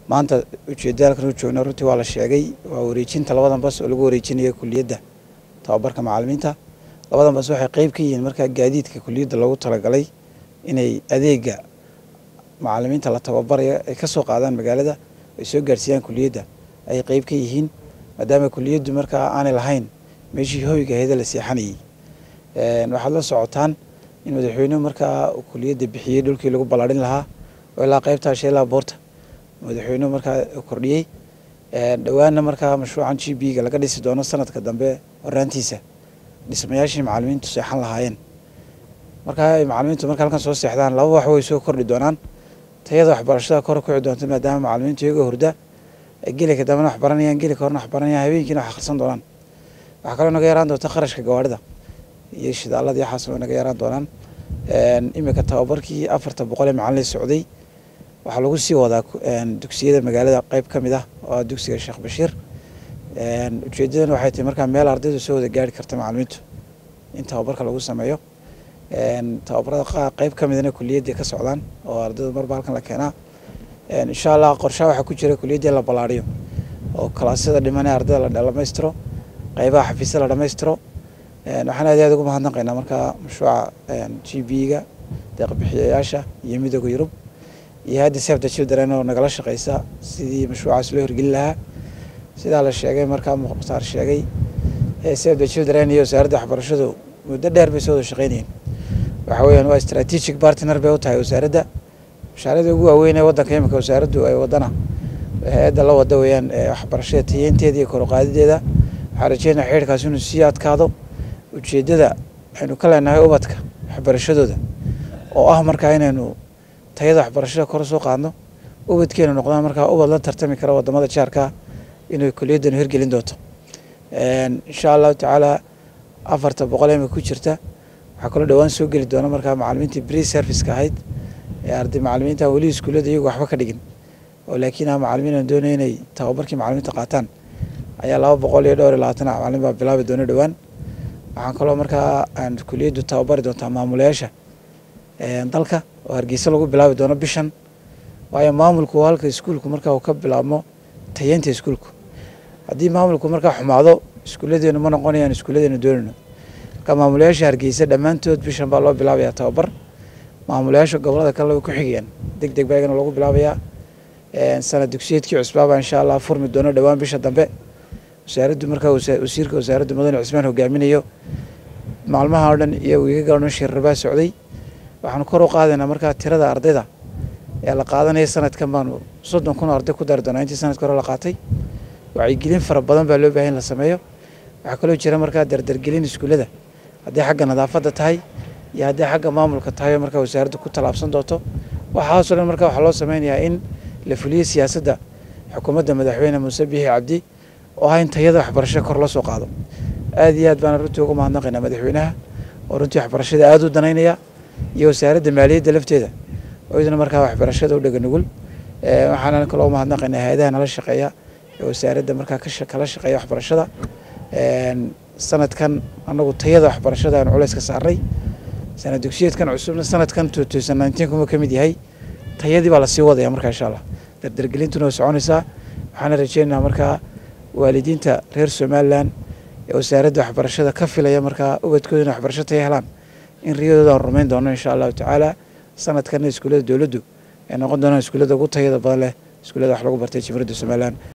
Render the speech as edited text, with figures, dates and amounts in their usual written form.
maanta ujeedada kan joogna runtii waa la sheegay waa wareejinta labadan bas oo lagu wareejinayo kuliyadda tababarka macallimiinta labadan bas waxay qayb ka yihiin marka gaadiidka kuliyadda loogu talagalay inay adeega macallimiinta la tababarayo ay ka soo qaadaan magaalada ay soo gaarsiiyaan kuliyadda ay qayb ka yihiin maadaama kuliyaddu markaa aanay lahayn meeshii hoyga ahayd la seexanayay waxaad la socotaan in madaxweynuhu markaa kuliyadda bixiyay dhulkii lagu ballaarin lahaa oo ilaa qaybta sheelaa boorta madaxweynuhu markaa kordhiyey dhawaanna markaa mashruucan GB-ga laga dhisi doono sanadka dambe horaantiisa dhismayaashii macallimiintu seexan lahaayeen markaa macallimiintu marka halkan soo seexdaan laba wax way soo kordhi doonaan tayada waxbarashada kor u kici doonta maadaama macallimiintu iyagoo hurda gelika dambena wax baranayaan gelika horena wax baranayaan habeenkiina wax akhrisan doonaan waxaa kaloo naga yaraan doonta kharashka gawaarida iyo shidaalada iyo xaas naga yaraan doonaan imika tababarkii 400 macallin socday waxaa lagu sii wadaa dugsiyada magaalada qayb ka mid ah oo dugsiga Sheekh Bashiir ujeedadana waxay tahay markaa meel ardaydu soo wada gaari karta macallimiintu in tababarka lagu sameeyo tababarada qayb ka midna kuliyadda ka socdaan oo ardaydu marba halkan la keenaa insha Allah qorshaha waxa ku jira kuliyadda la balaariyo oo kalaasada dhimanay ardayda la dhamaystiro qaybaha xafiiska la dhamaystiro waxaan aad ugu mahadnaqaynaa markaa mashruuca GB-ga deeq bixiyayaasha iyo midowga Yurub iyo hadda Save the Children oo nagala shaqeysa sidii mashruucaas loo hirgelin lahaa sida la sheegay markaa muqtaar sheegay Save the Children iyo wasaaradda waxbarashadu muddo dheer bay soo shaqeynayeen waxa weeyaan waa strategic partner bay u tahay wasaaradda mashaariicda ugu waaweyn ee waddanka imika wasaaraddu ay wadana hay'adda la wada weeyaan waxbarashada tayeynteeda iyo kor u qaadideeda waxaan rajeynayaa xiriirkaas inuu sii adkaado ujeedada aynu ka leenahay ubadka waxbarashadooda oo ah markaa inaynu tayada waxbarashada kor soo qaadno ubadkeena noqdaan markaa ubad la tartami kara wadamada jaarka inay kuliyaddan hirgelin doonto insha Allah taala 400 ku jirta waxa kale dhawaan soo gali doona markaa macallimiinta pre service ka ahayd arday macallimiinta wali iskuulada iyagu waxba ka dhigin oo laakiin macallimiin doonayeen inay tababarkii macallimiinta qaataan ayaa 220 macallin baa bilaabi doona dhawaan waxaan kaloo markaa aan kuliyaddu tababari doontaa maamulayaasha dalka oo Hargeysa lagu bilaabi doono bishan waayo maamulku halka iskuulku markaa uu ka bilaabmo tayeynta iskuulku haddii maamulku markaa xumaado iskuuladeenu ma noqonayaan iskuuladeenu doonayno marka maamulayaasha Hargeysa dhammaantood bishan baa loo bilaabayaa tababar maamulayaasha gobolada kale way ku xigayaan degdeg baa lagu bilaabayaa sanad dugsiyeedkii cusbaaba insha Allah furmi doono dhawaan bisha dambe wasaaraddu markaa wasiirka wasaaradda Mudane Cismaan hogaaminayo maalmaha oo dhan iyo wiiga oo shirrabaa socday waxaan kor u qaadaynaa markaa tirada ardayda ee la qaadanaya sanadkan baan 30,000 arday ku dar doonaa intii sanadka hore la qaatay wacyigelin fara badan baa loo baahan in la sameeyo waxa kaloo jira markaa dardargelin iskuulada haddii xagga nadaafadda tahay iyo haddii xagga maamulka tahay markaa wasaaraddu ku talaabsan doonto waxaas oo dhan markaa waxa loo sameynayaa in la fuliyo siyaasadda xukuumadda madaxweyne Muuse Biixi Cabdi oo ah in tayada waxbarashada kor loo soo qaado aad iyo aad baan runtii ugu mahadnaqaynaa madaxweynaha oo runtii waxbarashada aad u danaynaya iyo wasaaradda maaliyadda lafteeda oo idina markaa waxbarashada u dhaga nugul waxaan kaloo mahadnaqaynaa hay'adaha nala shaqeeya ee wasaaradda markaa kala shaqeeya waxbarashada sanadkan anagu tayada waxbarashada aan culays ka saarnay sanad dugsiyeedkan cusubna sanadkan 2019 kuma kamid yahay tayadii baa la sii wadaya markaa insha Allah dardargelintuna way soconaysaa waxaan rajeynayaa markaa waalidiinta reer Somaliland ee wasaaradda waxbarashada ka filaya markaa ubadkooda waxbarasho tayo helaan in riyadooda rumayn doono insha Allah taala sanadkan iskuulada dawladdu ay noqon doonaan iskuulada ugu tayada badan leh iskuulada wax lagu bartay Jamhuuriyadda Somaliland